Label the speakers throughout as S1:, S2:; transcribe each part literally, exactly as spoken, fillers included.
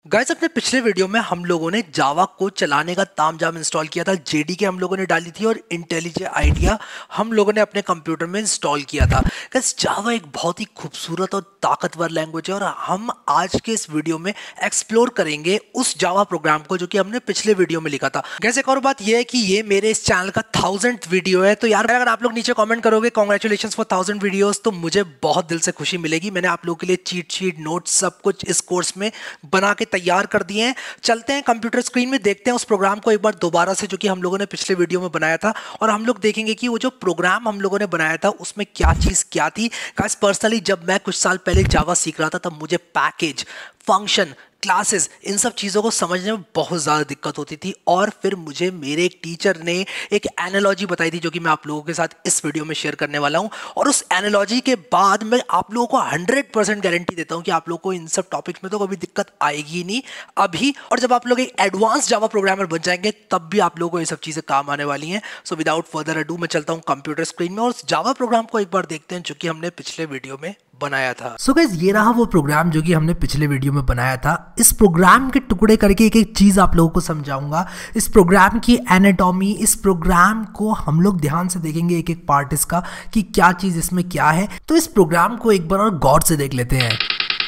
S1: Guys अपने पिछले video में हम लोगों ने जावा को चलाने का तामझाम इंस्टॉल किया था। जेडीके हम लोगों ने डाली थी और इंटेलिजे आइडिया हम लोगों ने अपने कंप्यूटर में इंस्टॉल किया था। गाइस जावा एक बहुत ही खूबसूरत और ताकतवर लैंग्वेज है और हम आज के इस वीडियो में एक्सप्लोर करेंगे उस जावा प्रोग्राम को जो कि हमने पिछले वीडियो में लिखा था। गाइस एक और बात यह है कि ये मेरे इस चैनल का थाउजेंड वीडियो है, तो यार अगर आप लोग नीचे कॉमेंट करोगे कॉन्ग्रेचुलेशन फॉर थाउजेंड वीडियोज तो मुझे बहुत दिल से खुशी मिलेगी। मैंने आप लोगों के लिए चीट शीट नोट्स सब कुछ इस कोर्स में बना के तैयार कर दिए हैं। चलते हैं कंप्यूटर स्क्रीन में, देखते हैं उस प्रोग्राम को एक बार दोबारा से जो कि हम लोगों ने पिछले वीडियो में बनाया था और हम लोग देखेंगे कि वो जो प्रोग्राम हम लोगों ने बनाया था उसमें क्या चीज क्या थी। गाइस पर्सनली जब मैं कुछ साल पहले जावा सीख रहा था तब मुझे पैकेज, फंक्शन, क्लासेस इन सब चीज़ों को समझने में बहुत ज़्यादा दिक्कत होती थी और फिर मुझे मेरे एक टीचर ने एक एनालॉजी बताई थी जो कि मैं आप लोगों के साथ इस वीडियो में शेयर करने वाला हूं। और उस एनालॉजी के बाद मैं आप लोगों को हंड्रेड परसेंट गारंटी देता हूं कि आप लोगों को इन सब टॉपिक्स में तो कभी दिक्कत आएगी नहीं अभी, और जब आप लोग एक एडवांस जावा प्रोग्रामर बन जाएंगे तब भी आप लोगों को ये सब चीज़ें काम आने वाली हैं। सो विदाउट फर्दर अडू मैं चलता हूँ कंप्यूटर स्क्रीन में और उस जावा प्रोग्राम को एक बार देखते हैं जो कि हमने पिछले वीडियो में बनाया था।
S2: सो so गाइस ये रहा वो प्रोग्राम जो कि हमने पिछले वीडियो में बनाया था। इस प्रोग्राम के टुकड़े करके एक एक चीज आप लोगों को समझाऊंगा। इस प्रोग्राम की एनाटॉमी, इस प्रोग्राम को हम लोग ध्यान से देखेंगे एक एक पार्ट इसका कि क्या चीज इसमें क्या है। तो इस प्रोग्राम को एक बार और गौर से देख लेते हैं।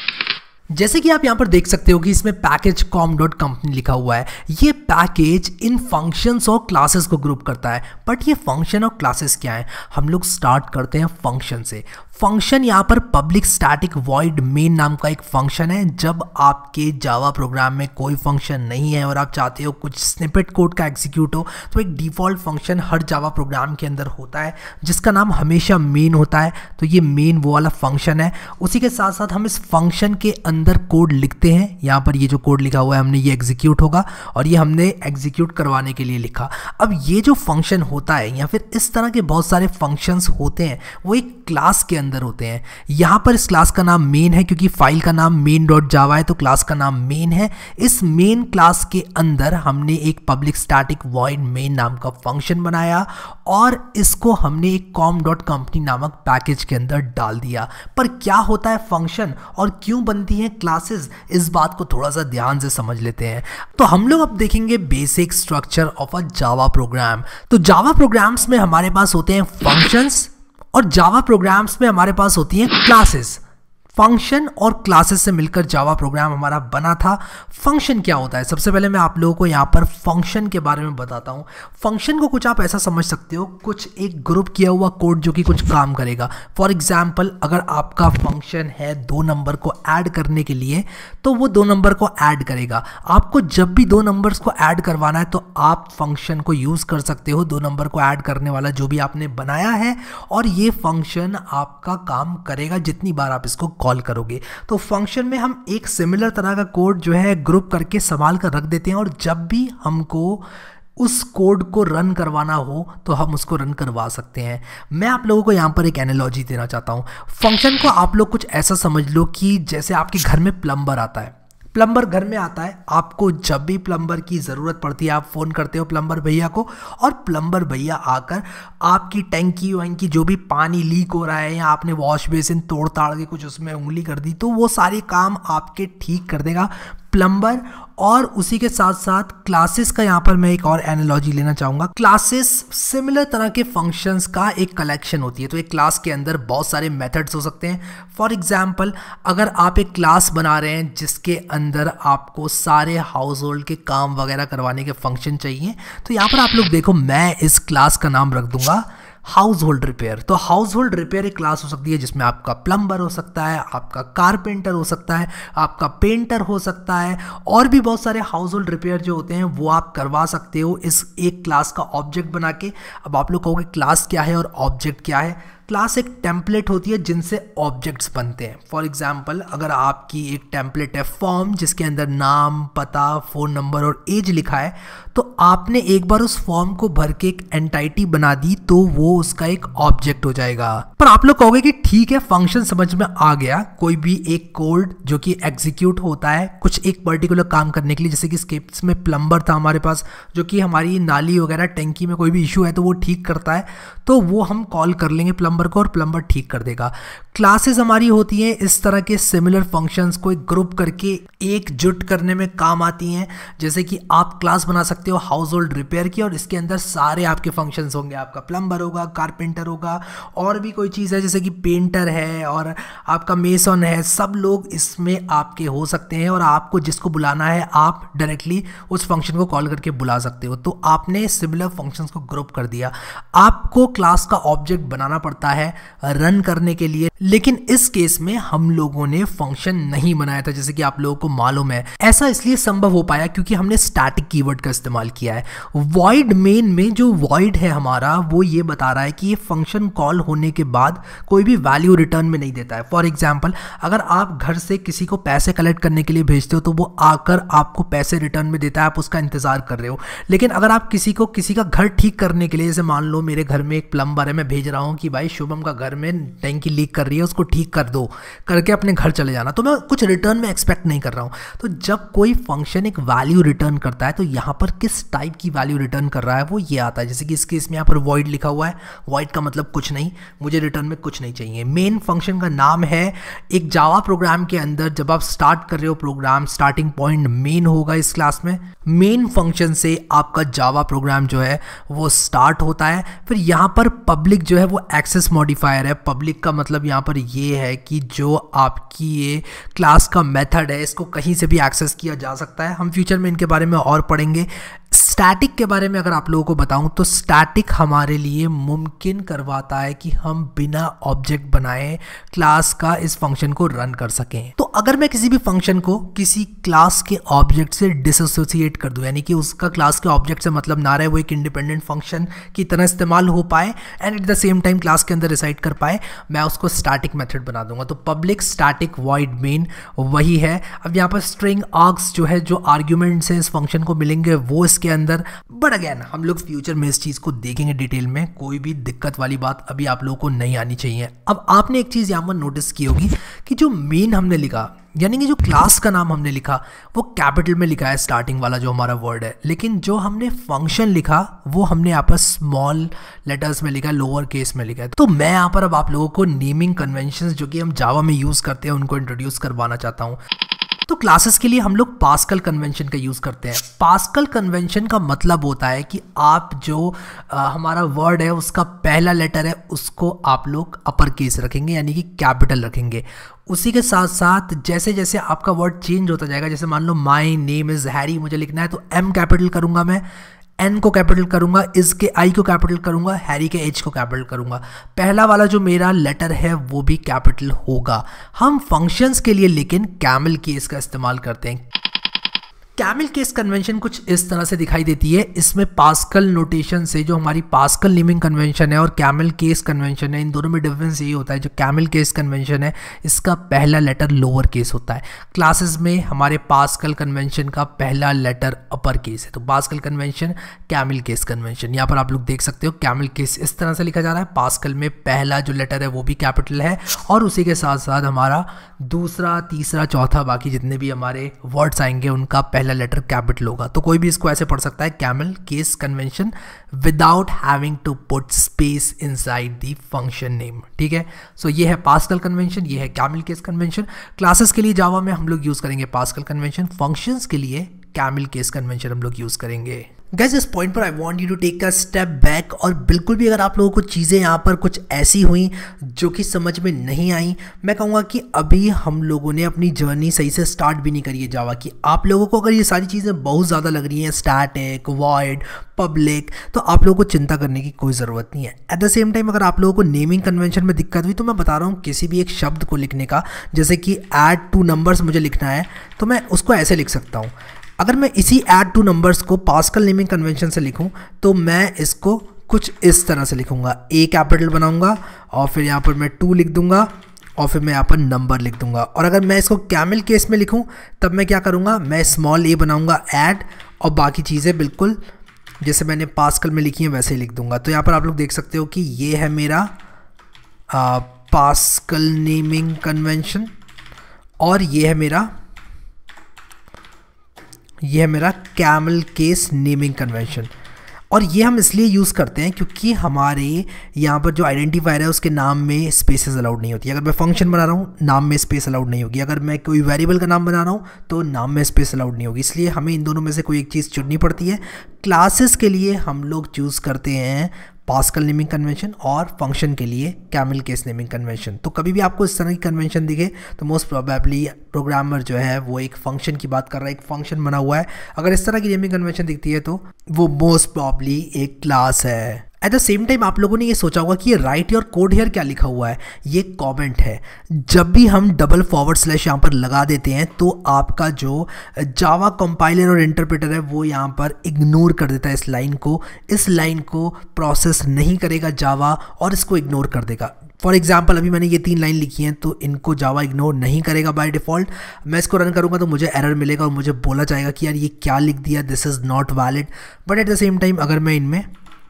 S2: जैसे कि आप यहाँ पर देख सकते हो कि इसमें पैकेज कॉम डॉट कंपनी लिखा हुआ है। ये पैकेज इन फंक्शंस और क्लासेस को ग्रुप करता है। बट ये फंक्शन और क्लासेस क्या है, हम लोग स्टार्ट करते हैं फंक्शन से। फंक्शन यहाँ पर पब्लिक स्टैटिक वॉइड मेन नाम का एक फंक्शन है। जब आपके जावा प्रोग्राम में कोई फंक्शन नहीं है और आप चाहते हो कुछ स्निपेट कोड का एग्जीक्यूट हो तो एक डिफ़ॉल्ट फंक्शन हर जावा प्रोग्राम के अंदर होता है जिसका नाम हमेशा मेन होता है। तो ये मेन वो वाला फंक्शन है। उसी के साथ साथ हम इस फंक्शन के अंदर कोड लिखते हैं। यहाँ पर ये जो कोड लिखा हुआ है हमने ये एग्जीक्यूट होगा और ये हमने एग्जीक्यूट करवाने के लिए लिखा। अब ये जो फंक्शन होता है या फिर इस तरह के बहुत सारे फंक्शंस होते हैं वो एक क्लास के अंदर होते हैं। यहाँ पर इस क्लास का नाम मेन है क्योंकि फाइल का नाम मेन डॉट जावा है तो क्लास का नाम मेन है। इस मेन क्लास के अंदर हमने एक पब्लिक स्टैटिक वॉइड मेन नाम का फंक्शन बनाया और इसको हमने एक कॉम डॉट कंपनी नामक पैकेज के अंदर डाल दिया। पर क्या होता है फंक्शन और क्यों बनती है क्लासेस, इस बात को थोड़ा सा ध्यान से समझ लेते हैं। तो हम लोग अब देखेंगे basic structure of a Java program. तो जावा प्रोग्राम्स में हमारे पास होते हैं फंक्शंस और जावा प्रोग्राम्स में हमारे पास होती हैं क्लासेस। फंक्शन और क्लासेस से मिलकर जावा प्रोग्राम हमारा बना था। फंक्शन क्या होता है, सबसे पहले मैं आप लोगों को यहाँ पर फंक्शन के बारे में बताता हूँ। फंक्शन को कुछ आप ऐसा समझ सकते हो, कुछ एक ग्रुप किया हुआ कोड जो कि कुछ काम करेगा। फॉर एग्जाम्पल अगर आपका फंक्शन है दो नंबर को ऐड करने के लिए तो वो दो नंबर को ऐड करेगा। आपको जब भी दो नंबर्स को ऐड करवाना है तो आप फंक्शन को यूज़ कर सकते हो, दो नंबर को ऐड करने वाला जो भी आपने बनाया है, और ये फंक्शन आपका काम करेगा जितनी बार आप इसको कॉल करोगे। तो फंक्शन में हम एक सिमिलर तरह का कोड जो है ग्रुप करके संभाल कर रख देते हैं और जब भी हमको उस कोड को रन करवाना हो तो हम उसको रन करवा सकते हैं। मैं आप लोगों को यहाँ पर एक एनालॉजी देना चाहता हूँ। फंक्शन को आप लोग कुछ ऐसा समझ लो कि जैसे आपके घर में प्लम्बर आता है। प्लम्बर घर में आता है, आपको जब भी प्लम्बर की ज़रूरत पड़ती है आप फ़ोन करते हो प्लम्बर भैया को और प्लम्बर भैया आकर आपकी टैंकी वैंकी जो भी पानी लीक हो रहा है या आपने वॉश बेसिन तोड़ ताड़ के कुछ उसमें उंगली कर दी तो वो सारे काम आपके ठीक कर देगा प्लम्बर। और उसी के साथ साथ क्लासेस का यहाँ पर मैं एक और एनालॉजी लेना चाहूँगा। क्लासेस सिमिलर तरह के फंक्शंस का एक कलेक्शन होती है। तो एक क्लास के अंदर बहुत सारे मेथड्स हो सकते हैं। फॉर एग्जांपल अगर आप एक क्लास बना रहे हैं जिसके अंदर आपको सारे हाउस होल्ड के काम वगैरह करवाने के फंक्शन चाहिए तो यहाँ पर आप लोग देखो मैं इस क्लास का नाम रख दूंगा हाउस होल्ड रिपेयर। तो हाउस होल्ड रिपेयर एक क्लास हो सकती है जिसमें आपका प्लम्बर हो सकता है, आपका कारपेंटर हो सकता है, आपका पेंटर हो सकता है और भी बहुत सारे हाउस होल्ड रिपेयर जो होते हैं वो आप करवा सकते हो इस एक क्लास का ऑब्जेक्ट बना के। अब आप लोग कहोगे क्लास क्या है और ऑब्जेक्ट क्या है। क्लास एक टेम्पलेट होती है जिनसे ऑब्जेक्ट्स बनते हैं। फॉर एग्जांपल अगर आपकी एक टेम्पलेट है फॉर्म जिसके अंदर नाम, पता, फ़ोन नंबर और एज लिखा है तो आपने एक बार उस फॉर्म को भर के एक एंटिटी बना दी तो वो उसका एक ऑब्जेक्ट हो जाएगा। पर आप लोग कहोगे कि ठीक है, फंक्शन समझ में आ गया, कोई भी एक कोड जो कि एग्जीक्यूट होता है कुछ एक पर्टिकुलर काम करने के लिए, जैसे कि इस केस में प्लम्बर था हमारे पास जो कि हमारी नाली वगैरह टैंकी में कोई भी इशू है तो वो ठीक करता है, तो वो हम कॉल कर लेंगे प्लम्बर को और प्लम्बर ठीक कर देगा। क्लासेस हमारी होती हैं इस तरह के सिमिलर फंक्शंस को एक ग्रुप करके एकजुट करने में काम आती हैं। जैसे कि आप क्लास बना सकते हो हाउस होल्ड रिपेयर की और इसके अंदर सारे आपके फंक्शंस होंगे, आपका प्लम्बर होगा, कारपेंटर होगा, और भी कोई चीज़ है जैसे कि पेंटर है और आपका मेसन है, सब लोग इसमें आपके हो सकते हैं और आपको जिसको बुलाना है आप डायरेक्टली उस फंक्शन को कॉल करके बुला सकते हो। तो आपने सिमिलर फंक्शंस को ग्रुप कर दिया। आपको क्लास का ऑब्जेक्ट बनाना पड़ता है रन करने के लिए, लेकिन इस केस में हम लोगों ने फंक्शन नहीं बनाया था, जैसे कि आप लोगों को मालूम है। ऐसा इसलिए संभव हो पाया क्योंकि हमने स्टैटिक कीवर्ड का इस्तेमाल किया है। वॉइड मेन में जो वॉइड है हमारा वो ये बता रहा है कि ये फंक्शन कॉल होने के बाद कोई भी वैल्यू रिटर्न में नहीं देता है। फॉर एग्जाम्पल, अगर आप घर से किसी को पैसे कलेक्ट करने के लिए भेजते हो तो वो आकर आपको पैसे रिटर्न में देता है, आप उसका इंतजार कर रहे हो। लेकिन अगर आप किसी को किसी का घर ठीक करने के लिए, जैसे मान लो मेरे घर में एक प्लम्बर है, मैं भेज रहा हूँ कि भाई शुभम का घर में टैंकी लीक कर रही है, उसको ठीक कर दो, करके अपने घर चले जाना, तो मैं कुछ रिटर्न में एक्सपेक्ट नहीं कर रहा हूँ। तो जब कोई फंक्शन एक वैल्यू रिटर्न करता है तो यहाँ पर किस टाइप की वैल्यू रिटर्न कर रहा है वो ये आता है। जैसे कि इस केस में यहाँ पर वॉइड लिखा हुआ है, वॉइड का मतलब कुछ नहीं, मुझे रिटर्न में कुछ नहीं चाहिए। मेन फंक्शन का नाम है। एक जावा प्रोग्राम के अंदर जब आप स्टार्ट कर रहे हो प्रोग्राम, स्टार्टिंग पॉइंट मेन होगा इस क्लास में। मेन फंक्शन से आपका जावा प्रोग्राम जो है वो स्टार्ट होता है। फिर यहाँ पर पब्लिक जो है वो एक्सेस मॉडिफायर है। पब्लिक का मतलब यहाँ पर ये है कि जो आपकी ये क्लास का मेथड है इसको कहीं से भी एक्सेस किया जा सकता है। हम फ्यूचर में इनके बारे में और पढ़ेंगे। स्टैटिक के बारे में अगर आप लोगों को बताऊं तो स्टैटिक हमारे लिए मुमकिन करवाता है कि हम बिना ऑब्जेक्ट बनाए क्लास का इस फंक्शन को रन कर सकें। तो अगर मैं किसी भी फंक्शन को किसी क्लास के ऑब्जेक्ट से डिसोसिएट कर दूं, यानी कि उसका क्लास के ऑब्जेक्ट से मतलब ना रहे, वो एक इंडिपेंडेंट फंक्शन की तरह इस्तेमाल हो पाए and at the same time class के अंदर रिसाइड कर पाए, मैं उसको स्टैटिक मेथड बना दूंगा। तो पब्लिक स्टैटिक वॉइड मेन वही है। अब यहाँ पर स्ट्रिंग आर्ग्स जो है, जो आर्ग्यूमेंट्स हैं इस फंक्शन को मिलेंगे वो इसके अंदर, बट अगेन हम लोग फ्यूचर में इस चीज को देखेंगे डिटेल में, कोई भी दिक्कत वाली बात अभी आप लोगों को नहीं आनी चाहिए। अब आपने एक चीज यहां पर नोटिस की होगी कि जो मेन हमने लिखा, यानी कि जो क्लास का नाम हमने लिखा वो कैपिटल में लिखा है, स्टार्टिंग वाला जो हमारा वर्ड है, लेकिन जो हमने फंक्शन लिखा वो हमने यहाँ पर स्मॉल लेटर्स में लिखा है, लोअर केस में लिखा है। तो मैं यहाँ पर अब आप लोगों को नेमिंग कन्वेंशंस जो कि हम जावा में यूज करते हैं उनको इंट्रोड्यूस करवाना चाहता हूँ। तो क्लासेस के लिए हम लोग पास्कल कन्वेंशन का यूज़ करते हैं। पास्कल कन्वेंशन का मतलब होता है कि आप जो आ, हमारा वर्ड है उसका पहला लेटर है उसको आप लोग अपर केस रखेंगे, यानी कि कैपिटल रखेंगे। उसी के साथ साथ जैसे जैसे आपका वर्ड चेंज होता जाएगा, जैसे मान लो माई नेम इज़ हैरी मुझे लिखना है तो एम कैपिटल करूँगा मैं, एन को कैपिटल करूंगा, इस के आई को कैपिटल करूंगा, हैरी के एच को कैपिटल करूंगा। पहला वाला जो मेरा लेटर है वो भी कैपिटल होगा। हम फंक्शंस के लिए लेकिन कैमल केस का इस्तेमाल करते हैं। कैमल केस कन्वेंशन कुछ इस तरह से दिखाई देती है। इसमें पास्कल नोटेशन से, जो हमारी पास्कल नेमिंग कन्वेंशन है और कैमल केस कन्वेंशन है, इन दोनों में डिफरेंस यही होता है। जो कैमल केस कन्वेंशन है इसका पहला लेटर लोअर केस होता है। क्लासेस में हमारे पास्कल कन्वेंशन का पहला लेटर अपर केस है। तो Pascal convention, camel case convention, यहाँ पर आप लोग देख सकते हो कैमल केस इस तरह से लिखा जा रहा है। पास्कल में पहला जो लेटर है वो भी कैपिटल है और उसी के साथ साथ हमारा दूसरा, तीसरा, चौथा, बाकी जितने भी हमारे वर्ड्स आएंगे उनका पहला लेटर कैपिटल होगा। तो कोई भी इसको ऐसे पढ़ सकता है, camel case convention without having to put space inside the function name. ठीक है, सो ये है पास्कल कन्वेंशन, ये है कैमल केस कन्वेंशन। क्लासेस के लिए जावा में हम लोग यूज करेंगे पास्कल कन्वेंशन, फंक्शंस के लिए कैमल केस कन्वेंशन हम लोग यूज करेंगे। गाइस इस पॉइंट पर I want you to take a step back, और बिल्कुल भी अगर आप लोगों को चीज़ें यहाँ पर कुछ ऐसी हुई जो कि समझ में नहीं आई, मैं कहूँगा कि अभी हम लोगों ने अपनी जर्नी सही से स्टार्ट भी नहीं करी है जावा की। आप लोगों को अगर ये सारी चीज़ें बहुत ज़्यादा लग रही हैं, स्टैटिक, वॉइड, पब्लिक, तो आप लोगों को चिंता करने की कोई ज़रूरत नहीं है। एट द सेम टाइम अगर आप लोगों को नेमिंग कन्वेंशन में दिक्कत हुई तो मैं बता रहा हूँ किसी भी एक शब्द को लिखने का, जैसे कि ऐड टू नंबर्स मुझे लिखना है तो मैं उसको ऐसे लिख सकता हूँ। अगर मैं इसी ऐड टू नंबर्स को पास्कल नेमिंग कन्वेंशन से लिखूं तो मैं इसको कुछ इस तरह से लिखूंगा, ए कैपिटल बनाऊंगा और फिर यहाँ पर मैं टू लिख दूंगा और फिर मैं यहाँ पर नंबर लिख दूंगा। और अगर मैं इसको कैमल केस में लिखूं तब मैं क्या करूँगा, मैं स्मॉल ए बनाऊंगा ऐड, और बाकी चीज़ें बिल्कुल जैसे मैंने पास्कल में लिखी हैं वैसे ही लिख दूंगा। तो यहाँ पर आप लोग देख सकते हो कि ये है मेरा पास्कल नेमिंग कन्वेंशन, और ये है मेरा ये है मेरा कैमल केस नेमिंग कन्वेंशन। और ये हम इसलिए यूज़ करते हैं क्योंकि हमारे यहाँ पर जो आइडेंटिफायर है उसके नाम में स्पेसेस अलाउड नहीं होती। अगर मैं फंक्शन बना रहा हूँ नाम में स्पेस अलाउड नहीं होगी, अगर मैं कोई वेरिएबल का नाम बना रहा हूँ तो नाम में स्पेस अलाउड नहीं होगी। इसलिए हमें इन दोनों में से कोई एक चीज़ चुननी पड़ती है। क्लासेस के लिए हम लोग चूज़ करते हैं पास्कल नेमिंग कन्वेंशन, और फंक्शन के लिए कैमल केस नेमिंग कन्वेंशन। तो कभी भी आपको इस तरह की कन्वेंशन दिखे तो मोस्ट प्रोबेबली प्रोग्रामर जो है वो एक फंक्शन की बात कर रहा है, एक फंक्शन बना हुआ है। अगर इस तरह की नेमिंग कन्वेंशन दिखती है तो वो मोस्ट प्रोबेबली एक क्लास है। एट द सेम टाइम आप लोगों ने ये सोचा होगा कि ये राइट योर कोड हियर क्या लिखा हुआ है, ये कमेंट है। जब भी हम डबल फॉरवर्ड स्लैश यहाँ पर लगा देते हैं तो आपका जो जावा कंपाइलर और इंटरप्रेटर है वो यहाँ पर इग्नोर कर देता है इस लाइन को। इस लाइन को प्रोसेस नहीं करेगा जावा और इसको इग्नोर कर देगा। फॉर एग्जाम्पल अभी मैंने ये तीन लाइन लिखी हैं तो इनको जावा इग्नोर नहीं करेगा बाय डिफ़ॉल्ट। मैं इसको रन करूँगा तो मुझे एरर मिलेगा और मुझे बोला जाएगा कि यार ये क्या लिख दिया, this is not valid. But at the same time अगर मैं इनमें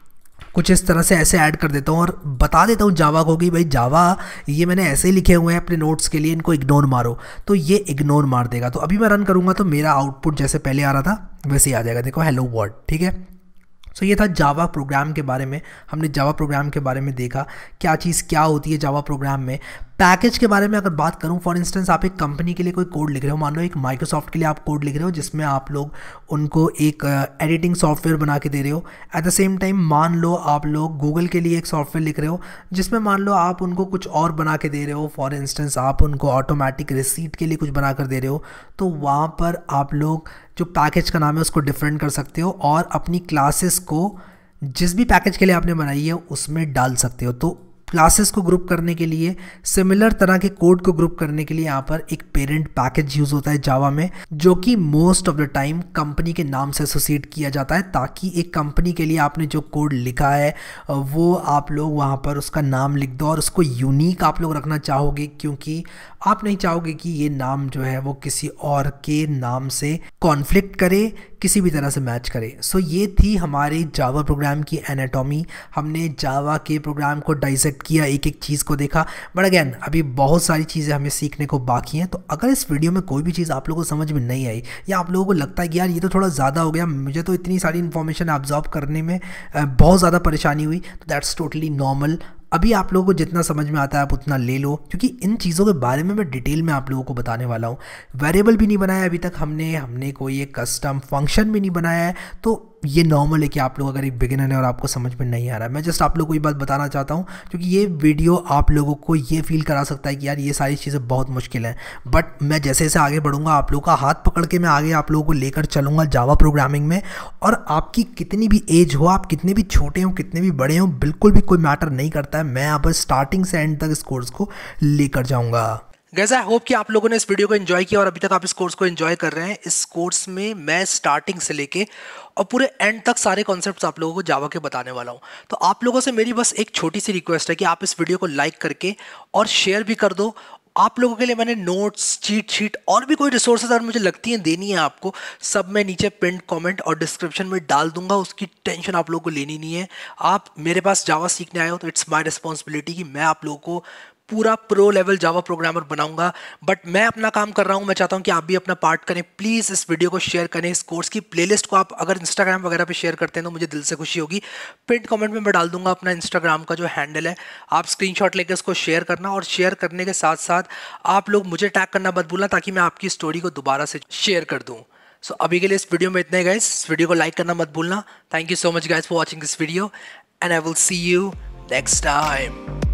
S2: कुछ इस तरह से ऐसे ऐड कर देता हूँ और बता देता हूँ जावा को कि भाई जावा ये मैंने ऐसे ही लिखे हुए हैं अपने नोट्स के लिए, इनको इग्नोर मारो, तो ये इग्नोर मार देगा। तो अभी मैं रन करूँगा तो मेरा आउटपुट जैसे पहले आ रहा था वैसे ही आ जाएगा, देखो हेलो वर्ल्ड। ठीक है, सो so, ये था जावा प्रोग्राम के बारे में। हमने जावा प्रोग्राम के बारे में देखा क्या चीज़ क्या होती है जावा प्रोग्राम में। पैकेज के बारे में अगर बात करूं, फॉर इंस्टेंस आप एक कंपनी के लिए कोई कोड लिख रहे हो, मान लो एक माइक्रोसॉफ्ट के लिए आप कोड लिख रहे हो जिसमें आप लोग उनको एक एडिटिंग सॉफ्टवेयर बना के दे रहे हो। एट द सेम टाइम मान लो आप लोग गूगल के लिए एक सॉफ्टवेयर लिख रहे हो जिसमें मान लो आप उनको कुछ और बना के दे रहे हो, फॉर इंस्टेंस आप उनको ऑटोमेटिक रिसीट के लिए कुछ बना कर दे रहे हो, तो वहाँ पर आप लोग जो पैकेज का नाम है उसको डिफरेंट कर सकते हो और अपनी क्लासेस को जिस भी पैकेज के लिए आपने बनाई है उसमें डाल सकते हो। तो क्लासेस को ग्रुप करने के लिए, सिमिलर तरह के कोड को ग्रुप करने के लिए यहाँ पर एक पेरेंट पैकेज यूज़ होता है जावा में, जो कि most of the time company के नाम से एसोसिएट किया जाता है, ताकि एक कंपनी के लिए आपने जो कोड लिखा है वो आप लोग वहाँ पर उसका नाम लिख दो और उसको यूनिक आप लोग रखना चाहोगे, क्योंकि आप नहीं चाहोगे कि ये नाम जो है वो किसी और के नाम से कॉन्फ्लिक्ट करे, किसी भी तरह से मैच करे। सो so, ये थी हमारी जावा प्रोग्राम की एनाटॉमी। हमने जावा के प्रोग्राम को डाइसेक्ट किया, एक एक चीज़ को देखा। बट अगेन अभी बहुत सारी चीज़ें हमें सीखने को बाकी हैं। तो अगर इस वीडियो में कोई भी चीज़ आप लोगों को समझ में नहीं आई या आप लोगों को लगता है कि यार ये तो थोड़ा ज़्यादा हो गया, मुझे तो इतनी सारी इन्फॉर्मेशन एब्जॉर्ब करने में बहुत ज़्यादा परेशानी हुई, तो दैट्स टोटली नॉर्मल। अभी आप लोगों को जितना समझ में आता है आप उतना ले लो, क्योंकि इन चीज़ों के बारे में मैं डिटेल में आप लोगों को बताने वाला हूँ। वेरिएबल भी नहीं बनाया अभी तक हमने हमने कोई एक कस्टम फंक्शन भी नहीं बनाया है। तो ये नॉर्मल है कि आप लोग अगर एक बिगिनर है और आपको समझ में नहीं आ रहा है, मैं जस्ट आप लोगों को ये बात बताना चाहता हूँ क्योंकि ये वीडियो आप लोगों को ये फील करा सकता है कि यार ये सारी चीज़ें बहुत मुश्किल हैं। बट मैं जैसे जैसे आगे बढ़ूंगा आप लोगों का हाथ पकड़ के मैं आगे आप लोगों को लेकर चलूँगा जावा प्रोग्रामिंग में। और आपकी कितनी भी एज हो, आप कितने भी छोटे हो कितने भी बड़े हो, बिल्कुल भी कोई मैटर नहीं करता है, मैं यहाँ पर स्टार्टिंग से एंड तक इस कोर्स को लेकर जाऊँगा।
S1: गाइस आई होप कि आप लोगों ने इस वीडियो को एंजॉय किया और अभी तक आप इस कोर्स को एंजॉय कर रहे हैं। इस कोर्स में मैं स्टार्टिंग से लेके और पूरे एंड तक सारे कॉन्सेप्ट्स आप लोगों को जावा के बताने वाला हूं। तो आप लोगों से मेरी बस एक छोटी सी रिक्वेस्ट है कि आप इस वीडियो को लाइक करके और शेयर भी कर दो। आप लोगों के लिए मैंने नोट्स, चीट शीट और भी कोई रिसोर्सेज अगर मुझे लगती हैं देनी है आपको, सब मैं नीचे पिन कमेंट और डिस्क्रिप्शन में डाल दूंगा। उसकी टेंशन आप लोगों को लेनी नहीं है। आप मेरे पास जावा सीखने आए हो तो इट्स माय रिस्पॉन्सिबिलिटी कि मैं आप लोगों को पूरा प्रो लेवल जावा प्रोग्रामर बनाऊंगा। बट मैं अपना काम कर रहा हूं, मैं चाहता हूं कि आप भी अपना पार्ट करें। प्लीज़ इस वीडियो को शेयर करें। इस कोर्स की प्लेलिस्ट को आप अगर इंस्टाग्राम वगैरह पे शेयर करते हैं तो मुझे दिल से खुशी होगी। पिन कमेंट में मैं डाल दूंगा अपना इंस्टाग्राम का जो हैंडल है, आप स्क्रीनशॉट लेकर इसको शेयर करना और शेयर करने के साथ साथ आप लोग मुझे टैग करना मत भूलना ताकि मैं आपकी स्टोरी को दोबारा से शेयर कर दूँ। सो so, अभी के लिए इस वीडियो में इतने गाइस। इस वीडियो को लाइक करना मत भूलना। Thank you so much guys for watching this video and I will see you next time.